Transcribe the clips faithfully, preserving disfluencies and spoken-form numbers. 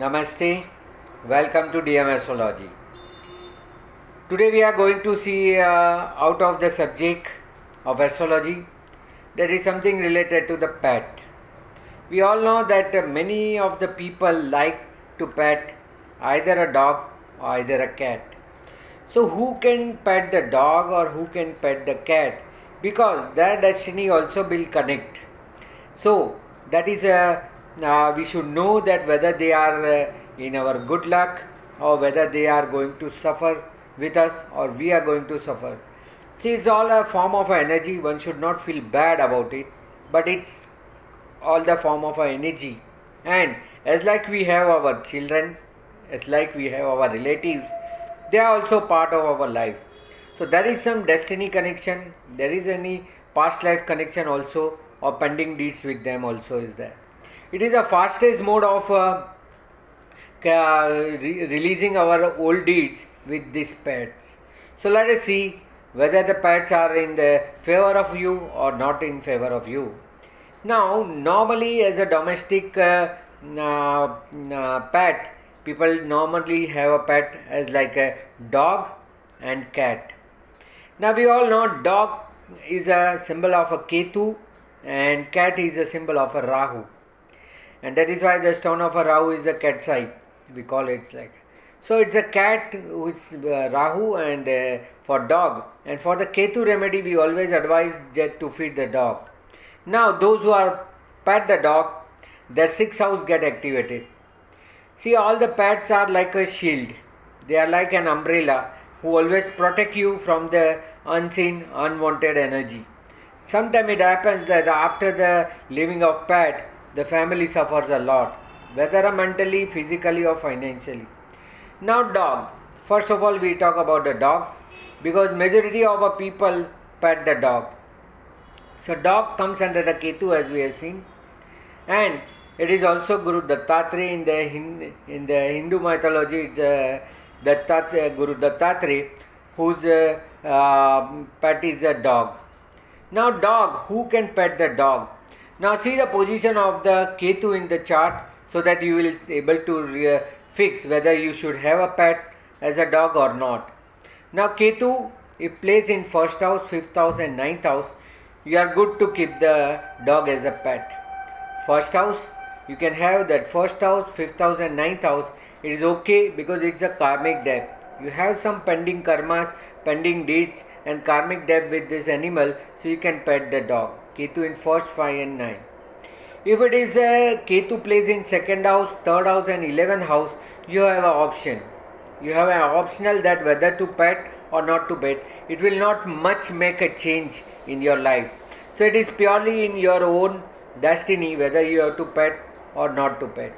Namaste, welcome to D M Astrology. Today we are going to see uh, out of the subject of astrology, there is something related to the pet. We all know that uh, many of the people like to pet either a dog or either a cat. So who can pet the dog or who can pet the cat? Because their destiny also will connect. So that is a uh, we should know that whether they are uh, in our good luck or whether they are going to suffer with us or we are going to suffer. See, it's all a form of energy. One should not feel bad about it, but it's all the form of energy. And as like we have our children, as like we have our relatives, they are also part of our life. So there is some destiny connection. There is any past life connection also, or pending deeds with them also is there. It is the fastest mode of uh, re- releasing our old deeds with these pets. So let us see whether the pets are in the favor of you or not in favor of you. Now, normally as a domestic uh, uh, uh, pet, people normally have a pet as like a dog and cat. Now we all know dog is a symbol of a Ketu and cat is a symbol of a Rahu. And that is why the stone of a Rahu is a cat's eye. We call it like. So it's a cat which uh, Rahu and uh, for dog. And for the Ketu remedy we always advise that to feed the dog. Now those who are pet the dog, their sixth house get activated. See, all the pets are like a shield. They are like an umbrella who always protect you from the unseen, unwanted energy. Sometimes it happens that after the leaving of pet, the family suffers a lot, whether mentally, physically or financially. Now dog. First of all we talk about the dog because majority of our people pet the dog. So dog comes under the Ketu as we have seen, and it is also Guru Dattatreya in the Hindu, in the Hindu mythology. It's uh, Dattatreya, Guru Dattatreya, whose uh, uh, pet is a dog. Now dog, who can pet the dog? Now see the position of the Ketu in the chart so that you will be able to uh, fix whether you should have a pet as a dog or not. Now Ketu, if placed in first house, fifth house and ninth house, you are good to keep the dog as a pet. First house, you can have that first house, fifth house and ninth house. It is okay because it's a karmic debt. You have some pending karmas, pending deeds and karmic debt with this animal, so you can pet the dog. Ketu in first, five and nine. If it is a Ketu placed in second house, third house and eleventh house, you have an option. You have an optional that whether to pet or not to pet. It will not much make a change in your life. So it is purely in your own destiny whether you have to pet or not to pet.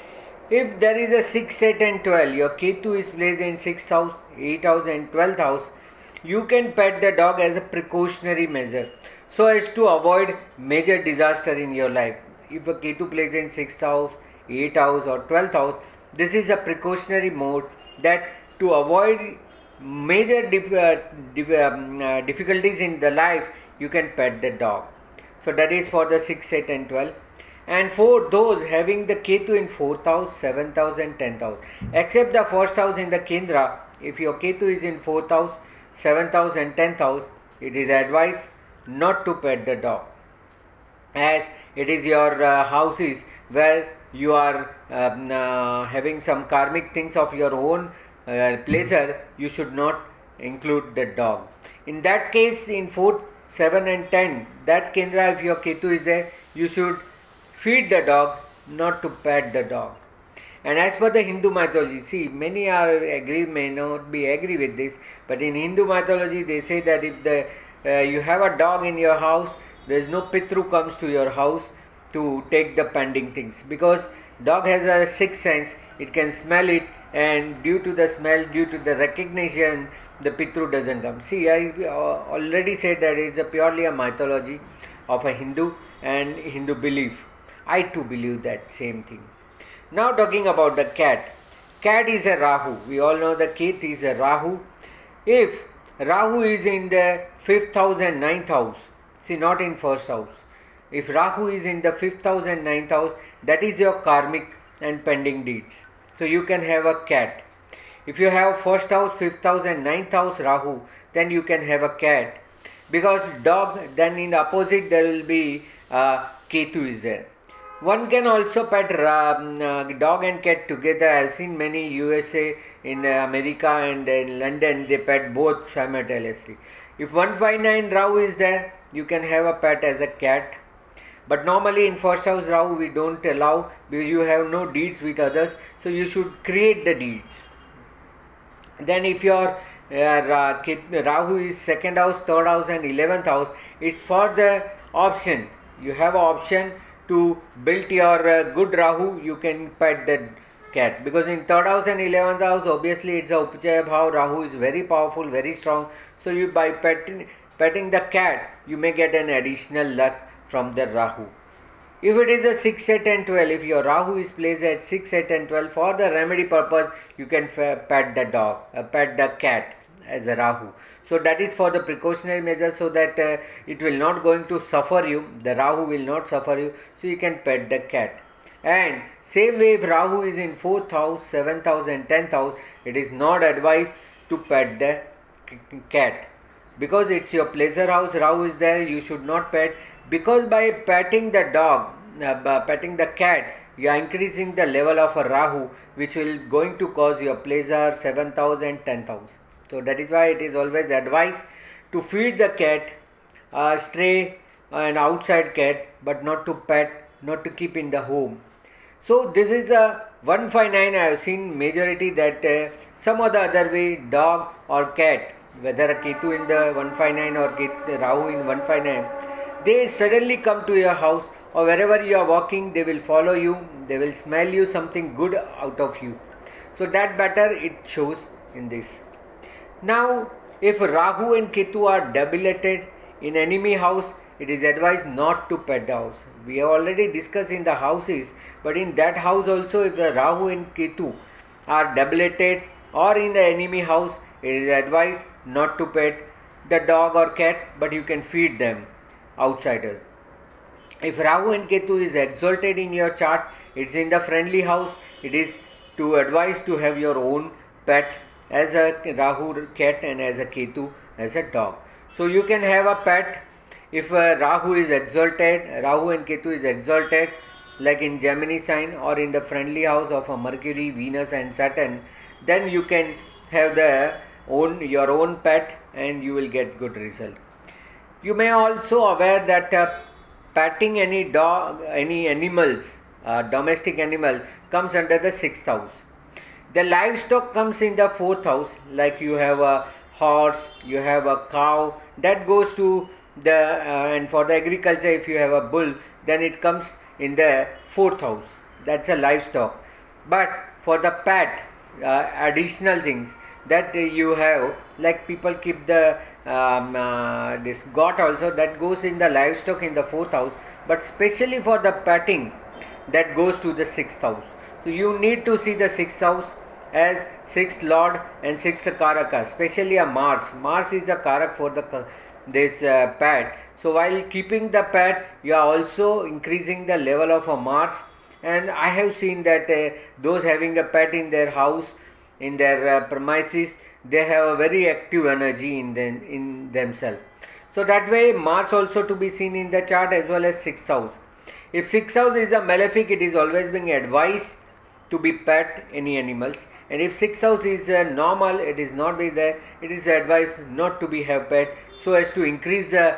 If there is a six, eight and twelve, your Ketu is placed in sixth house, eighth house and twelfth house, you can pet the dog as a precautionary measure so as to avoid major disaster in your life. If a Ketu plays in sixth house, eighth house or twelfth house, this is a precautionary mode that to avoid major dif- uh, dif- um, uh, difficulties in the life, you can pet the dog. So that is for the six, eight and twelve. And for those having the Ketu in fourth house, seventh house and tenth house, except the first house in the Kendra, if your Ketu is in fourth house, seventh house and tenth house, it is advised not to pet the dog, as it is your uh, houses where you are um, uh, having some karmic things of your own uh, pleasure. You should not include the dog. In that case, in fourth, seven and ten, that Kendra, if your Ketu is there, you should feed the dog, not to pet the dog. And as per the Hindu mythology, see, many are agree, may not be agree with this, but in Hindu mythology they say that if the uh, you have a dog in your house, there is no Pitru comes to your house to take the pending things, because dog has a sixth sense, it can smell it, and due to the smell, due to the recognition, the Pitru doesn't come. See, I already said that it is a purely a mythology of a Hindu and Hindu belief. I too believe that same thing. Now talking about the cat. Cat is a Rahu. We all know the cat is a Rahu. If Rahu is in the fifth house and ninth house, see, not in first house. If Rahu is in the fifth house and ninth house, that is your karmic and pending deeds. so you can have a cat. If you have first house, fifth house and ninth house Rahu, then you can have a cat. Because dog, then in the opposite there will be uh, Ketu is there. One can also pet um, uh, dog and cat together. I have seen many U S A, in uh, America and in London, they pet both simultaneously. If one five nine Rahu is there, you can have a pet as a cat. But normally in first house Rahu we don't allow, because you have no deeds with others, so you should create the deeds. Then if your uh, Rahu is second house, third house and eleventh house, it's for the option. You have an option to build your uh, good Rahu, you can pet the cat. Because in third house and eleventh house, obviously it's a Upachaya Bhav, Rahu is very powerful, very strong. So you by petting, petting the cat, you may get an additional luck from the Rahu. If it is a six, eight and twelve, if your Rahu is placed at six, eight and twelve, for the remedy purpose, you can pet the dog, uh, pet the cat as a Rahu. So that is for the precautionary measure, so that uh, it will not going to suffer you, the Rahu will not suffer you, so you can pet the cat. And same way, if Rahu is in fourth house, seventh house and tenth house, it is not advised to pet the cat. Because it's your pleasure house, Rahu is there, you should not pet. Because by petting the dog, uh, by petting the cat, you are increasing the level of a Rahu, which will going to cause your pleasure, seventh house and tenth house. So that is why it is always advised to feed the cat, uh, stray and outside cat, but not to pet, not to keep in the home. So this is a one five nine. I have seen majority that uh, some or the other way, dog or cat, whether a Ketu in the one five nine or Ketu, Rahu in one five nine, they suddenly come to your house, or wherever you are walking, they will follow you, they will smell you something good out of you. So that better it shows in this. Now, if Rahu and Ketu are debilitated in enemy house, it is advised not to pet the house. We have already discussed in the houses, but in that house also, if the Rahu and Ketu are debilitated or in the enemy house, it is advised not to pet the dog or cat, but you can feed them, outsiders. If Rahu and Ketu is exalted in your chart, it's in the friendly house, it is to advise to have your own pet as a Rahu cat and as a Ketu as a dog. So you can have a pet if uh, Rahu is exalted, Rahu and Ketu is exalted, like in Gemini sign or in the friendly house of a Mercury, Venus and Saturn, then you can have the own your own pet and you will get good result. You may also aware that uh, petting any dog, any animals, uh, domestic animal comes under the sixth house. The livestock comes in the fourth house, like you have a horse, you have a cow, that goes to the, uh, and for the agriculture if you have a bull, then it comes in the fourth house, that's a livestock. But for the pet, uh, additional things that uh, you have, like people keep the um, uh, this goat also, that goes in the livestock in the fourth house, but specially for the petting, that goes to the sixth house. So you need to see the sixth house as sixth lord and sixth karaka, especially a Mars. Mars is the karak for the this uh, pet. So while keeping the pet, you are also increasing the level of a Mars. And I have seen that uh, those having a pet in their house, in their uh, premises, they have a very active energy in them, in themselves. So that way Mars also to be seen in the chart, as well as sixth house. If sixth house is a malefic, it is always being advised to be pet any animals. And if sixth house is uh, normal, it is not be there, it is advised not to be have pet, so as to increase the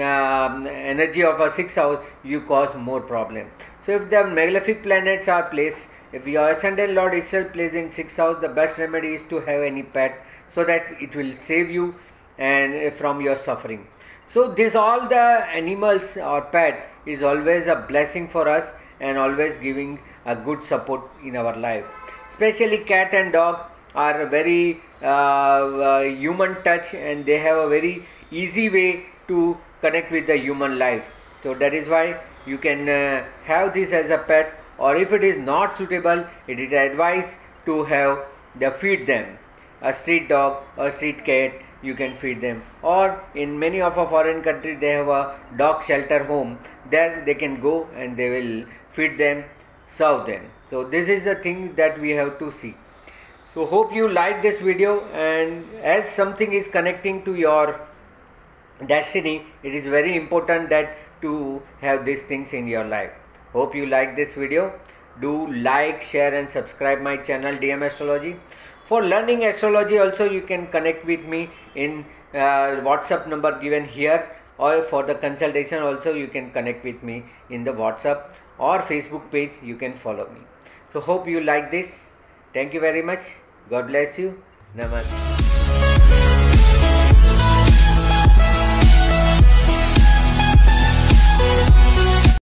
uh, energy of a sixth house, you cause more problem. So if the malefic planets are placed, if your ascendant lord itself placed in sixth house, the best remedy is to have any pet, so that it will save you and from your suffering. So this all the animals or pet is always a blessing for us and always giving a good support in our life. Especially cat and dog are very uh, uh, human touch, and they have a very easy way to connect with the human life. So that is why you can uh, have this as a pet, or if it is not suitable, it is advised to have the feed them. A street dog, a street cat, you can feed them. Or in many of our foreign countries, they have a dog shelter home. There they can go and they will feed them, serve them. So this is the thing that we have to see. So hope you like this video, and as something is connecting to your destiny, it is very important that to have these things in your life. Hope you like this video. Do like, share and subscribe my channel D M Astrology. For learning astrology also you can connect with me in uh, WhatsApp number given here, or for the consultation also you can connect with me in the WhatsApp or Facebook page. You can follow me. So hope you like this. Thank you very much. God bless you. Namaste.